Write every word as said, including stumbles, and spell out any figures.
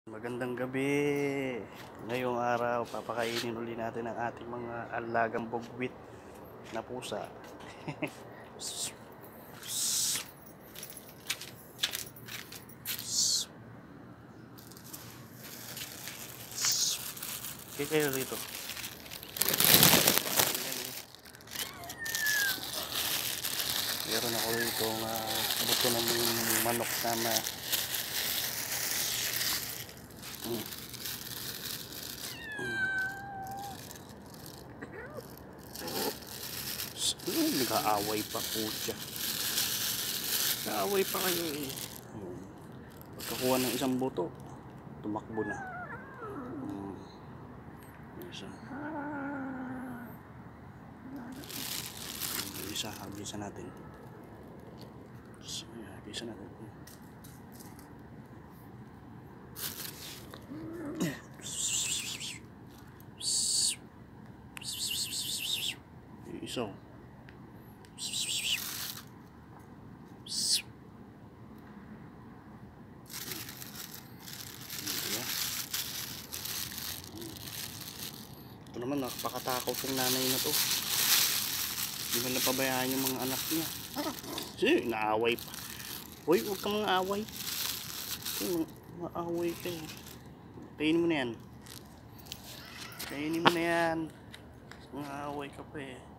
Magandang gabi. Ngayong araw, papakainin uli natin ang ating mga alagang bugwit na pusa. Okay kayo rito. Meron ako rito nga uh, buto ng manok na Hmm. Hmm. Nag-aaway pa po siya. Nag-aaway pa kayo eh. Hmm. Pagkakuha ng isang buto, tumakbo na. Hmm. Isa. Isa, bisa natin. Bisa natin. Isa. Ito naman, nakapakatakot yung nanay na to. Hindi ba napabayaan yung mga anak niya? Kasi naaway pa. Uy, huwag kang mga away. Maaway ka eh. Kainin mo na yan. Kainin mo na yan. Mga away ka pa eh.